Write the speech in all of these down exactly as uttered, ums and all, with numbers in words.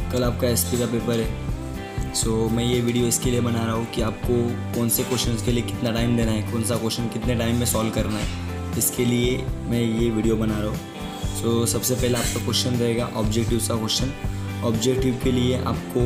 कल आपका एसपी का पेपर है। सो so, मैं ये वीडियो इसके लिए बना रहा हूँ कि आपको कौन से क्वेश्चंस के लिए कितना टाइम देना है, कौन सा क्वेश्चन कितने टाइम में सॉल्व करना है, इसके लिए मैं ये वीडियो बना रहा हूँ। सो so, सबसे पहले आपका क्वेश्चन रहेगा ऑब्जेक्टिव का क्वेश्चन। ऑब्जेक्टिव के लिए आपको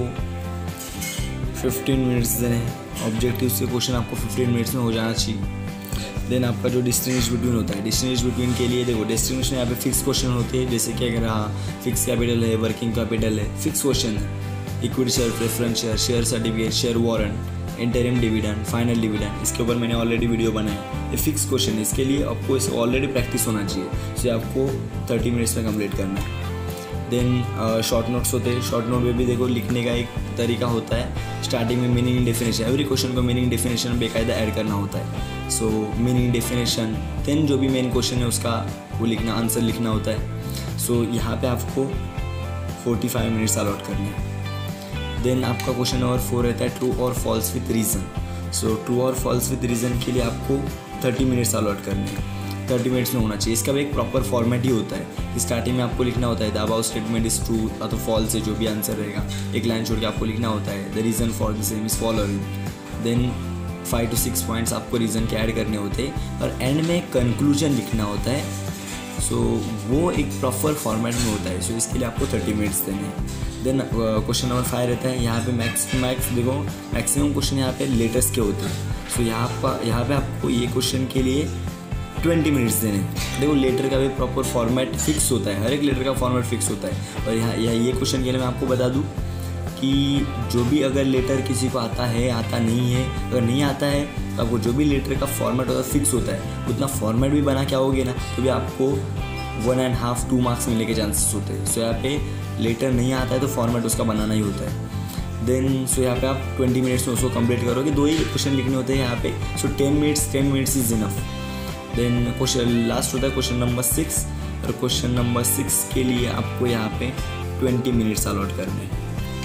फिफ्टीन मिनट्स देने हैं। ऑब्जेक्टिव से क्वेश्चन आपको फिफ्टीन मिनट्स में हो जाना चाहिए। देन आपका जो डिस्टिंग्विश बिटवीन होता है, डिस्टिंग्विश बिटवीन के लिए देखो डिस्टिंग्विश में यहाँ पे फिक्स क्वेश्चन होते हैं, जैसे कि अगर हाँ फिक्स कैपिटल है, वर्किंग कैपिटल है, फिक्स क्वेश्चन है। Equity share, preference share, share certificate, share warrant, interim dividend, final dividend, इसके ऊपर मैंने ऑलरेडी वीडियो बनाया। ये फिक्स क्वेश्चन है, इसके लिए आपको इसे ऑलरेडी प्रैक्टिस होना चाहिए। सो आपको थर्टी मिनट्स में कंप्लीट करना है। देन शॉर्ट नोट्स होते हैं। शॉर्ट नोट में भी देखो लिखने का एक तरीका होता है। स्टार्टिंग में मीनिंग डेफिनेशन, एवरी क्वेश्चन को मीनिंग डेफिनेशन बेकायदा ऐड करना होता है। सो मीनिंग डेफिनेशन, देन जो भी मेन क्वेश्चन है उसका वो लिखना, आंसर लिखना होता है। सो so, यहाँ पे आपको फोर्टी फाइव मिनट्स अलॉट करने हैं। देन आपका क्वेश्चन नंबर फोर रहता है ट्रू और false with reason. So true और फॉल्स विथ रीज़न के लिए आपको थर्टी मिनट्स अलॉट करने हैं। थर्टी मिनट्स में होना चाहिए। इसका भी एक प्रॉपर फॉर्मेट ही होता है। स्टार्टिंग में आपको लिखना होता है the about statement is true या तो फॉल्स है, जो भी आंसर रहेगा एक लाइन छोड़ के आपको लिखना होता है the reason for the same is following. Then five to six points आपको रीज़न के ऐड करने होते हैं और एंड में कंक्लूजन लिखना होता है। सो so, वो एक प्रॉपर फॉर्मेट में होता है। सो so, इसके लिए आपको थर्टी मिनट्स देने हैं। देन क्वेश्चन नंबर फाइव रहता है, यहाँ पे मैक्स मैक्स देखो मैक्सिमम क्वेश्चन यहाँ पे लेटेस्ट के होते हैं। सो so, यहाँ पर यहाँ पे आपको ये क्वेश्चन के लिए ट्वेंटी मिनट्स देने। देखो लेटर का भी प्रॉपर फॉर्मेट फिक्स होता है, हर एक लेटर का फॉर्मेट फिक्स होता है। और यहाँ यह ये क्वेश्चन के लिए मैं आपको बता दूँ कि जो भी अगर लेटर किसी को आता है, आता नहीं है, अगर नहीं आता है तो आपको जो भी लेटर का फॉर्मेट होता है फिक्स होता है, उतना फॉर्मेट भी बना के आओगे ना तो भी आपको one and half two marks मिलने के चांसेस होते हैं। सो यहाँ पे लेटर नहीं आता है तो फॉर्मेट उसका बनाना ही होता है। देन सो यहाँ पे आप ट्वेंटी मिनट्स में उसको कंप्लीट करोगे। दो ही क्वेश्चन लिखने होते हैं यहाँ पे। So ten minutes ten minutes is enough. Then question last होता है क्वेश्चन नंबर सिक्स, और क्वेश्चन नंबर सिक्स के लिए आपको यहाँ पे ट्वेंटी मिनट्स अलॉट करने हैं।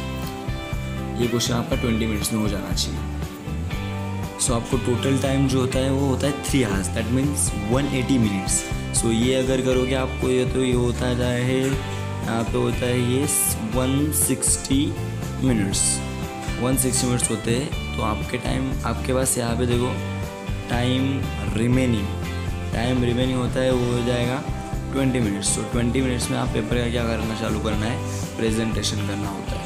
ये क्वेश्चन आपका ट्वेंटी मिनट्स में हो जाना चाहिए। सो so, आपको टोटल टाइम जो होता है वो होता है three hours, that means one eighty minutes. So ये अगर करोगे आपको ये तो ये होता है यहाँ पे होता है ये one sixty minutes one sixty minutes होते हैं। तो आपके टाइम आपके पास यहाँ पे देखो टाइम रिमेनिंग टाइम रिमेनिंग होता है वो हो जाएगा ट्वेंटी मिनट्स। तो ट्वेंटी मिनट्स में आप पेपर का क्या करना चालू करना है, प्रेजेंटेशन करना होता है।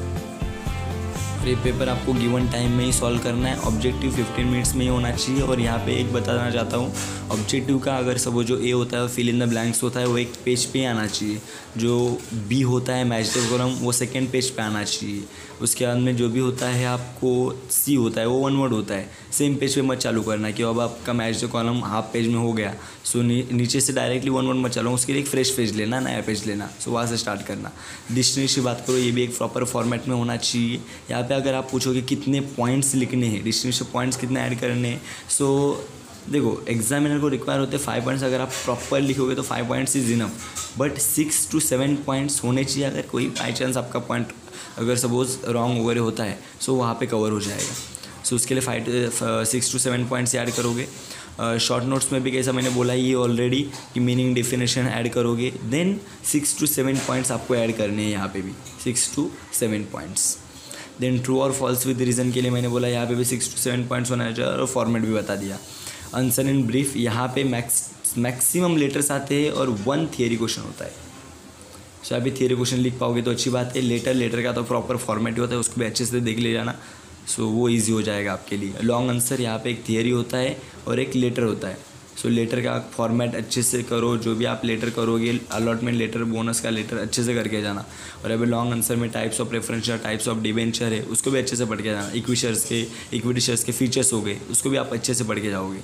ये पेपर आपको गिवन टाइम में ही सॉल्व करना है। ऑब्जेक्टिव फिफ्टीन मिनट्स में ही होना चाहिए। और यहाँ पे एक बताना चाहता हूँ, ऑब्जेक्टिव का अगर सब वो जो ए होता है फिल इन द ब्लैंक्स होता है वो एक पेज पे ही आना चाहिए। जो बी होता है मैच द कॉलम वो सेकेंड पेज पे आना चाहिए। उसके बाद में जो भी होता है आपको सी होता है वो वन वर्ड होता है, सेम पेज पे मत चालू करना कि अब आपका match the column half page में हो गया। सो नी, नीचे से डायरेक्टली वन वर्ड मत चलो, उसके लिए एक फ्रेश पेज लेना, नया पेज लेना। सो वहाँ से स्टार्ट करना। डिस्टिंग्विश की बात करो, ये भी एक प्रॉपर फॉर्मेट में होना चाहिए। यहाँ पे अगर आप पूछोगे कितने पॉइंट्स लिखने हैं, डिस्टिंग्विश पॉइंट्स कितने ऐड करने हैं, सो देखो एग्जामिनर को रिक्वायर होते हैं फाइव पॉइंट्स। अगर आप प्रॉपर लिखोगे तो five points is enough, but six to seven points होने चाहिए। अगर कोई बाई चांस आपका पॉइंट अगर सपोज रॉन्ग वगैरह होता है सो वहाँ पे कवर हो जाएगा। सो उसके लिए five six to seven points add करोगे। शॉर्ट uh, नोट्स में भी कैसा मैंने बोला ये ऑलरेडी कि मीनिंग डेफिनेशन ऐड करोगे। Then six to seven points आपको ऐड करने हैं यहाँ पे भी, six to seven points. Then true और फॉल्स विद रीज़न के लिए मैंने बोला यहाँ पे भी सिक्स टू सेवन पॉइंट्स होना चाहिए और फॉर्मेट भी बता दिया। आंसर इन ब्रीफ, यहाँ पे मैक्स मैक्सिमम लेटर्स आते हैं और वन थियरी क्वेश्चन होता है। सो अभी थियरी क्वेश्चन लिख पाओगे तो अच्छी बात है। लेटर लेटर का तो प्रॉपर फॉर्मेट ही होता है, उसको भी अच्छे से देख ले जाना। सो वो इजी हो जाएगा आपके लिए। लॉन्ग आंसर यहाँ पे एक थियरी होता है और एक लेटर होता है। सो लेटर का फॉर्मेट अच्छे से करो, जो भी आप लेटर करोगे अलॉटमेंट लेटर, बोनस का लेटर अच्छे से करके जाना। और अभी लॉन्ग आंसर में types of preference, types of debenture है उसको भी अच्छे से पढ़ के जाना। इक्विटी शेयर्स के इक्विटी शेयर्स के फीचर्स हो गए उसको भी आप अच्छे से पढ़ के जाओगे।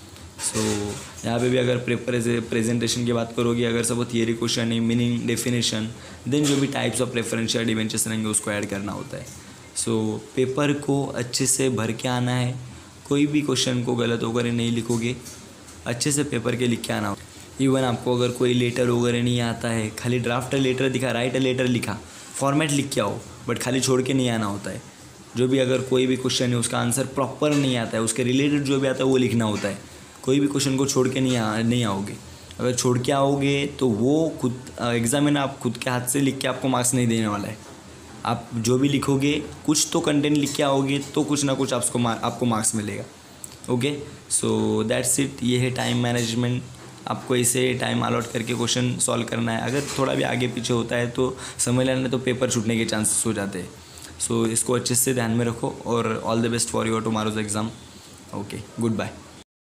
सो so, यहाँ पे भी अगर प्रेजेंटेशन की बात करोगे, अगर सब वो थियरी क्वेश्चन है, मीनिंग डेफिनेशन, देन जो भी टाइप्स ऑफ प्रेफरेंशियल डिबेंचर्स रहेंगे उसको ऐड करना होता है। सो so, पेपर को अच्छे से भर के आना है। कोई भी क्वेश्चन को गलत वगैरह नहीं लिखोगे, अच्छे से पेपर के लिख के आना होता है। इवन आपको अगर कोई लेटर वगैरह नहीं आता है, खाली ड्राफ्ट लेटर दिखा, राइट लेटर लिखा, फॉर्मेट लिख के आओ, बट खाली छोड़ के नहीं आना होता है। जो भी अगर कोई भी क्वेश्चन है उसका आंसर प्रॉपर नहीं आता है, उसके रिलेटेड जो भी आता है वो लिखना होता है। कोई भी क्वेश्चन को छोड़ के नहीं आ नहीं आओगे। अगर छोड़ के आओगे तो वो खुद एग्जामिनर आप खुद के हाथ से लिख के आपको मार्क्स नहीं देने वाला है। आप जो भी लिखोगे कुछ तो कंटेंट लिख के आओगे तो कुछ ना कुछ आपको आपको मार्क्स मिलेगा। Okay, so that's it. ये है टाइम मैनेजमेंट। आपको इसे टाइम अलॉट करके क्वेश्चन सॉल्व करना है। अगर थोड़ा भी आगे पीछे होता है तो समझ लेना, तो पेपर छूटने के चांसेस हो जाते हैं। सो so, इसको अच्छे से ध्यान में रखो और all the best for your tomorrow's exam. Okay, good bye.